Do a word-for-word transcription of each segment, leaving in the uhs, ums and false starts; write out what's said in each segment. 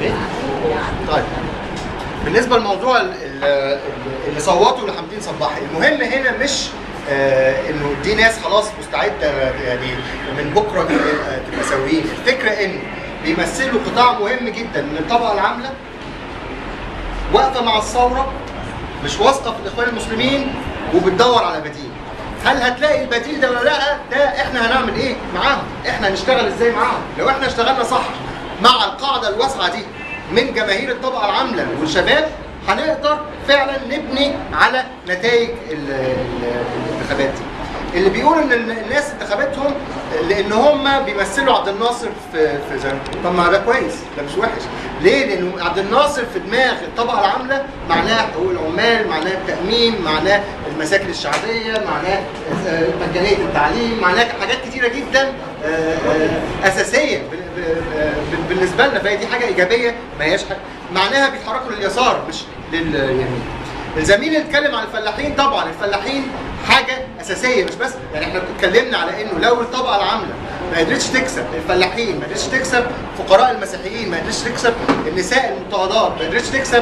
ايه؟ طيب بالنسبه لموضوع اللي صوتوا لحمدين صباحي، المهم هنا مش آه انه دي ناس خلاص مستعده يعني من بكره تبقى سويين، الفكره انه بيمثلوا قطاع مهم جدا من الطبقه العامله واقفه مع الثوره، مش واثقه في الاخوان المسلمين وبتدور على بديل. هل هتلاقي البديل ده ولا لا؟ ده احنا هنعمل ايه معاهم؟ احنا هنشتغل ازاي معاهم؟ لو احنا اشتغلنا صح مع القاعده الواسعه دي من جماهير الطبقه العامله والشباب، هنقدر فعلا نبني على نتائج الانتخابات دي. اللي بيقول ان الناس انتخاباتهم لان هم بيمثلوا عبد الناصر في في زمان، طب ما ده كويس، ده مش وحش. ليه؟ لانه عبد الناصر في دماغ الطبقه العامله معناه حقوق العمال، معناه التامين، معناه المساكن الشعبيه، معناه مجانيه التعليم، معناه حاجات كتيره جدا اساسيه بالنسبه لنا، فهي دي حاجه ايجابيه ما هياش حاجه معناها بيتحركوا لليسار مش لليمين. الزميل اللي اتكلم عن الفلاحين، طبعا الفلاحين حاجه اساسيه، مش بس يعني احنا اتكلمنا على انه لو الطبقه العامله ما قدرتش تكسب الفلاحين، ما قدرتش تكسب فقراء المسيحيين، ما قدرتش تكسب النساء المضطهدات، ما قدرتش تكسب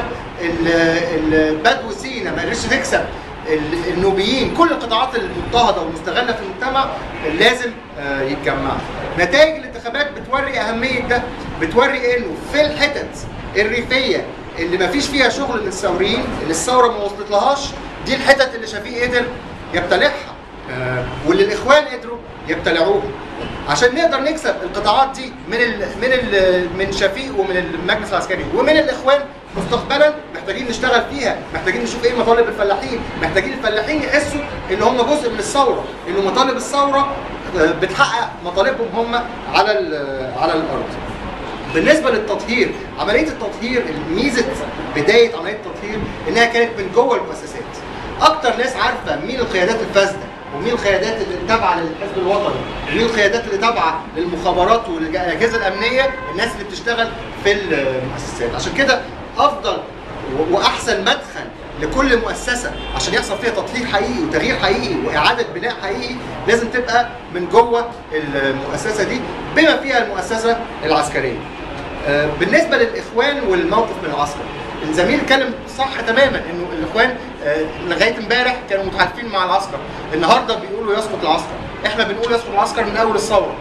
البدو سينا، ما قدرتش تكسب النوبيين، كل القطاعات المضطهده والمستغله في المجتمع لازم يتجمعوا. نتائج الانتخابات بتوري اهميه ده، بتوري انه في الحتت الريفيه اللي ما فيش فيها شغل للثوريين، اللي الثوره ما وصلتلهاش، دي الحتت اللي شفيق قدر يبتلعها آه واللي الاخوان قدروا يبتلعوها. عشان نقدر نكسب القطاعات دي من ال من ال من شفيق ومن المجلس العسكري ومن الاخوان مستقبلا، محتاجين نشتغل فيها، محتاجين نشوف ايه مطالب الفلاحين، محتاجين الفلاحين يحسوا ان هم جزء من الثوره، ان مطالب الثوره بتحقق مطالبهم هم على على الارض. بالنسبه للتطهير، عمليه التطهير، ميزه بدايه عمليه التطهير انها كانت من جوه المؤسسات. اكتر ناس عارفه مين القيادات الفاسده ومين القيادات اللي تابعه للحزب الوطني ومين القيادات اللي تابعه للمخابرات والاجهزه الامنيه، الناس اللي بتشتغل في المؤسسات. عشان كده افضل واحسن مدخل لكل مؤسسه عشان يحصل فيها تطهير حقيقي وتغيير حقيقي واعاده بناء حقيقي لازم تبقى من جوه المؤسسه دي بما فيها المؤسسه العسكريه. بالنسبه للاخوان والموقف من العسكر، الزميل اتكلم صح تماما انه الاخوان لغايه امبارح كانوا متحالفين مع العسكر، النهارده بيقولوا يسقط العسكر، احنا بنقول يسقط العسكر من اول الثوره.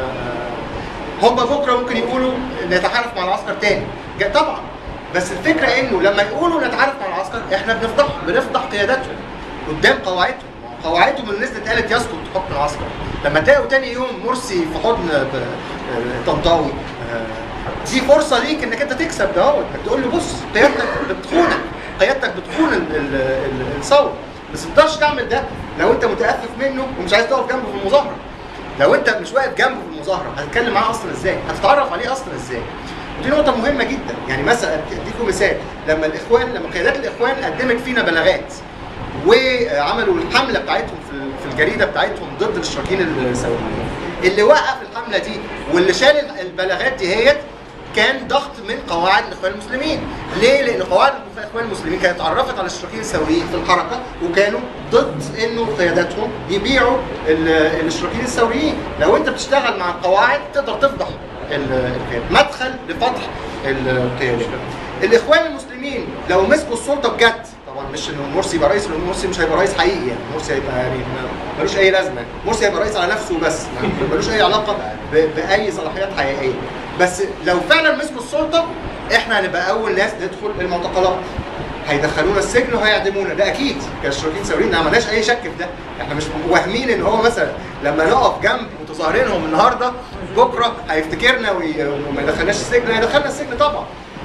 هم بكره ممكن يقولوا نتحالف مع العسكر تاني، طبعا بس الفكره انه لما يقولوا نتعارف مع العسكر احنا بنفضح بنفضح قياداتهم قدام قواعدهم، قواعدهم اللي نزلت قالت يسقط حكم العسكر. لما تلاقوا تاني يوم مرسي في حضن طنطاوي، دي فرصه ليك انك انت تكسب ده، انك تقول له بص قيادتك بتخونك، قيادتك بتخون الثوره، بس ما تقدرش تعمل ده لو انت متأفف منه ومش عايز تقف جنبه في المظاهره. لو انت مش واقف جنبه في المظاهره هتتكلم معاه اصلا ازاي؟ هتتعرف عليه اصلا ازاي؟ ودي نقطة مهمة جدا. يعني مثلا اديكم مثال، لما الاخوان لما قيادات الاخوان قدمت فينا بلاغات وعملوا الحملة بتاعتهم في الجريدة بتاعتهم ضد الاشتراكيين الثوريين، اللي وقف الحملة دي واللي شال البلاغات دي هيت كان ضغط من قواعد الاخوان المسلمين. ليه؟ لان قواعد الاخوان المسلمين كانت اتعرفت على الاشتراكيين الثوريين في الحركة وكانوا ضد انه قياداتهم يبيعوا الاشتراكيين الثوريين. لو انت بتشتغل مع القواعد تقدر تفضح القيادة، مدخل لفتح القيادة. الاخوان المسلمين لو مسكوا السلطه بجد، طبعا مش انه مرسي يبقى رئيس، لان مرسي مش هيبقى رئيس حقيقي، يعني مرسي هيبقى يعني ملوش اي لازمه، مرسي هيبقى رئيس على نفسه بس، ملوش اي علاقه باي صلاحيات حقيقيه. بس لو فعلا مسكوا السلطه احنا هنبقى اول ناس ندخل المعتقلات، هيدخلونا السجن وهيعدمونا، ده اكيد كاشتراكيين ثوريين، ما عملناش اي شك في ده. احنا مش واهمين ان هو مثلا لما نقف جنب متظاهرينهم النهارده بكره هيفتكرنا وما يدخلناش السجن، هيدخلنا السجن طبعا.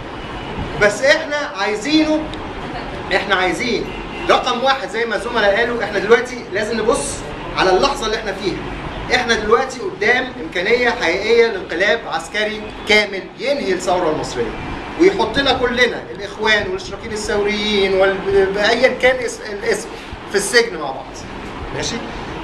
بس احنا عايزينه، احنا عايزين رقم واحد زي ما الزملاء قالوا، احنا دلوقتي لازم نبص على اللحظه اللي احنا فيها. احنا دلوقتي قدام امكانيه حقيقيه لانقلاب عسكري كامل ينهي الثوره المصريه ويحطنا كلنا الاخوان والاشتراكيين الثوريين وايا كان الاسم في السجن مع بعض. ماشي؟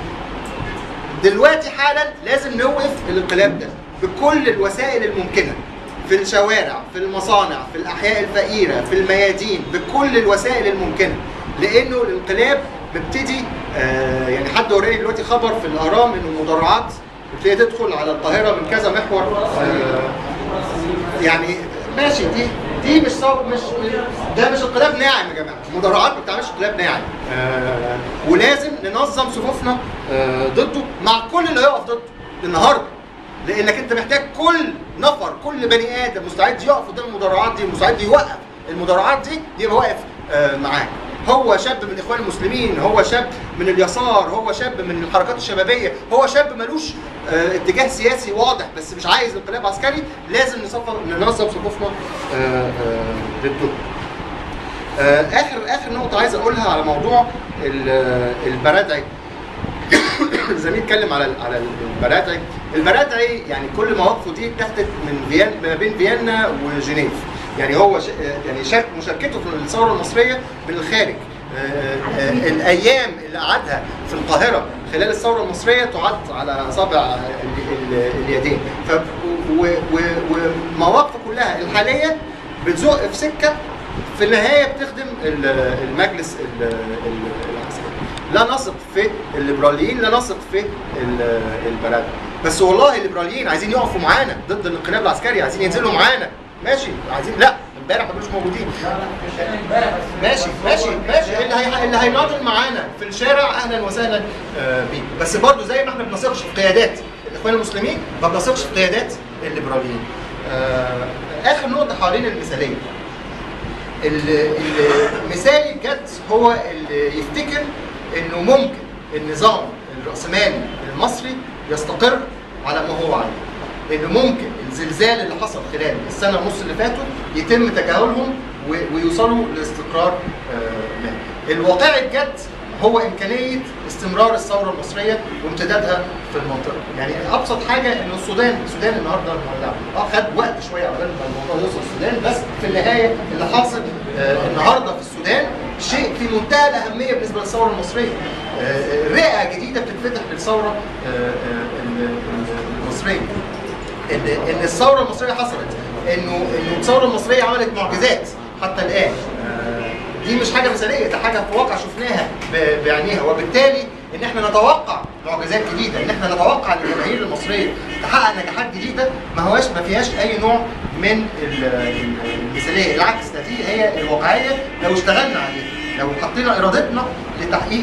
دلوقتي حالا لازم نوقف الانقلاب ده بكل الوسائل الممكنه، في الشوارع، في المصانع، في الاحياء الفقيره، في الميادين، بكل الوسائل الممكنه، لانه الانقلاب بيبتدي آه يعني حد وراني دلوقتي خبر في الاهرام ان المدرعات بتبتدي تدخل على القاهره من كذا محور، آه يعني ماشي، دي دي مش صو... مش ده مش انقلاب ناعم يا جماعه، المدرعات ما بتعملش انقلاب ناعم. آه ولازم ننظم صفوفنا آه ضده مع كل اللي هيقف ضده النهارده، لانك انت محتاج كل نفر، كل بني ادم مستعد يقف قدام المدرعات دي، مستعد يوقف المدرعات دي، يبقى واقف آه معاك. هو شاب من الاخوان المسلمين، هو شاب من اليسار، هو شاب من الحركات الشبابيه، هو شاب ملوش اه اتجاه سياسي واضح بس مش عايز انقلاب عسكري، لازم ننظم صفوفنا اه اه ضده. اه اخر اخر نقطه عايز اقولها على موضوع البرادعي. الزميل اتكلم على على البرادعي. البرادعي يعني كل مواقفه دي اتاخدت من فيينا، ما بين فيينا وجنيف. يعني هو يعني شارك مشاركته في الثوره المصريه من الخارج. الايام اللي قعدها في القاهره خلال الثوره المصريه تعد على اصابع اليدين. ومواقفه كلها الحاليه بتزق في سكه في النهايه بتخدم المجلس العسكري. لا نثق في الليبراليين، لا نثق في البرادعي. بس والله الليبراليين عايزين يقفوا معانا ضد الانقلاب العسكري، عايزين ينزلوا معانا، ماشي، عايزين لا امبارح ما كانوش موجودين. ماشي ماشي ماشي اللي هي اللي هيناضل معانا في الشارع اهلا وسهلا بيه، بس برضه زي ما احنا ما بنثقش في قيادات الاخوان المسلمين ما بنثقش في قيادات الليبراليين. اخر نقطه حوالين المثاليه. المثالي بجد هو اللي يفتكر انه ممكن النظام الرأسمالي المصري يستقر على ما هو عليه، انه ممكن الزلزال اللي حصل خلال السنه ونص اللي فاتوا يتم تجاهلهم ويوصلوا لاستقرار مالي. الواقع بجد هو امكانيه استمرار الثوره المصريه وامتدادها في المنطقه. يعني ابسط حاجه ان السودان، السودان النهارده اه خد وقت شويه على ما الموضوع يوصل السودان، بس في النهايه اللي حاصل آه النهارده في السودان شيء في منتهى الاهميه بالنسبه للثوره المصريه. آه رئه جديده بتتفتح للثوره آه المصريه. ان ان الثوره المصريه حصلت، انه انه الثوره المصريه عملت معجزات حتى الان. دي مش حاجه مثاليه، ده حاجه في واقع شفناها بعينيها، وبالتالي ان احنا نتوقع معجزات جديده، ان احنا نتوقع ان الجماهير المصريه تحقق نجاحات جديده ما هواش ما فيهاش اي نوع من المثاليه، العكس ده دي هي الواقعيه لو اشتغلنا عليها، لو حطينا ارادتنا لتحقيق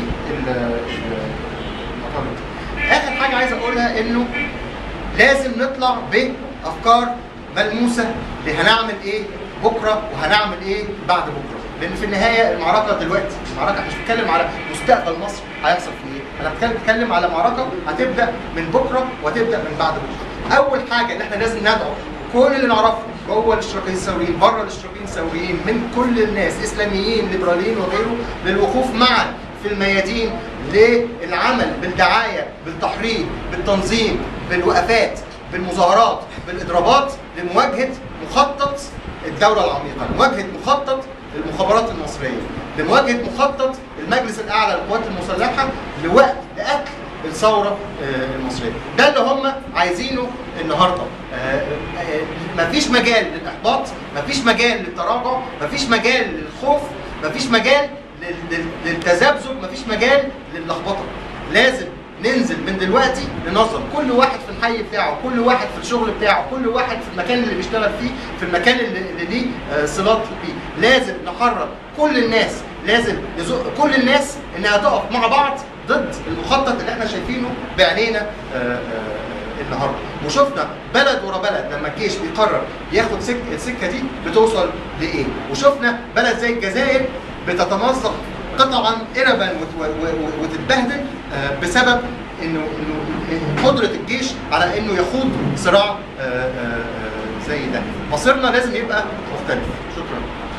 المطالب. اخر حاجه عايز اقولها انه لازم نطلع بافكار ملموسه لهنعمل ايه بكره وهنعمل ايه بعد بكره، لان في النهايه المعركه دلوقتي، المعركه مش بتكلم على مستقبل مصر هيحصل في ايه، انا بتكلم على معركه هتبدا من بكره وهتبدا من بعد بكره. اول حاجه ان احنا لازم ندعو كل اللي نعرفه جوه الاشتراكيين الثوريين، بره الاشتراكيين الثوريين، من كل الناس اسلاميين ليبراليين وغيره، للوقوف معا في الميادين للعمل بالدعايه، بالتحريض، بالتنظيم، بالوقفات، بالمظاهرات، بالاضرابات، لمواجهه مخطط الدوله العميقه، لمواجهه مخطط المخابرات المصريه، لمواجهه مخطط المجلس الاعلى للقوات المسلحه لوقت لقتل الثوره المصريه. ده اللي هم عايزينه النهارده. مفيش مجال للاحباط، مفيش مجال للتراجع، مفيش مجال للخوف، مفيش مجال للتذبذب، مفيش مجال للخبطه. لازم ننزل من دلوقتي ننظم كل واحد في الحي بتاعه، كل واحد في الشغل بتاعه، كل واحد في المكان اللي بيشتغل فيه، في المكان اللي, اللي ليه صلات بيه. لازم نحرك كل الناس، لازم نزق كل الناس انها تقف مع بعض ضد المخطط اللي احنا شايفينه بعينينا النهارده. وشفنا بلد ورا بلد لما الجيش بيقرر ياخد سك السكه دي بتوصل لايه، وشفنا بلد زي الجزائر بتتمزق قطعا اربا وتتبهدل بسبب انه انه قدره الجيش على انه يخوض صراع زي ده. مصيرنا لازم يبقى مختلف. شكرا.